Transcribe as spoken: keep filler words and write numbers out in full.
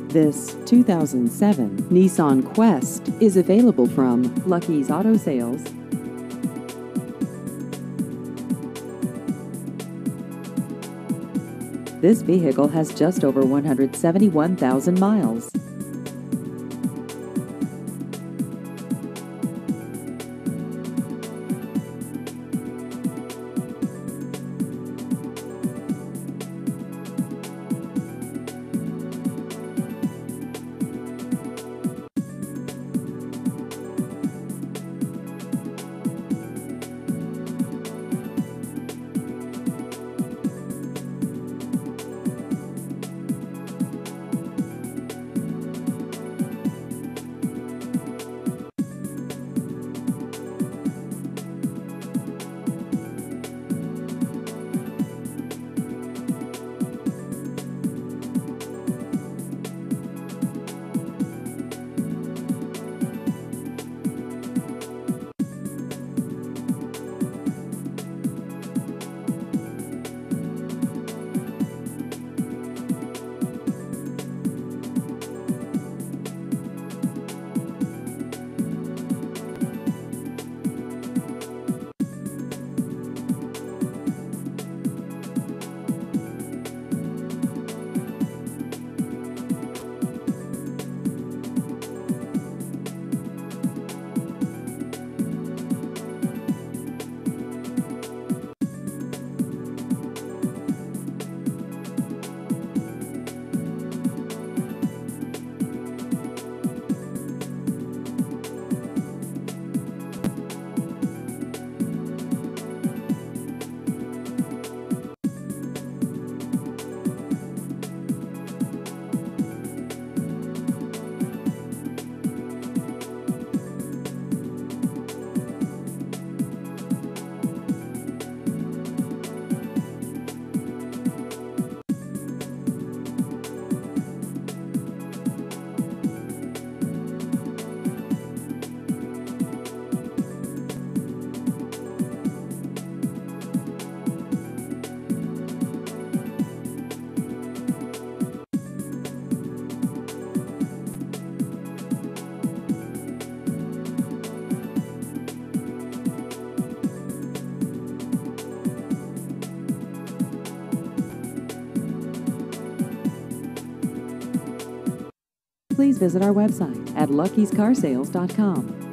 This two thousand seven Nissan Quest is available from Lucky's Auto Sales. This vehicle has just over one hundred seventy-one thousand miles. Please visit our website at luckys car sales dot com.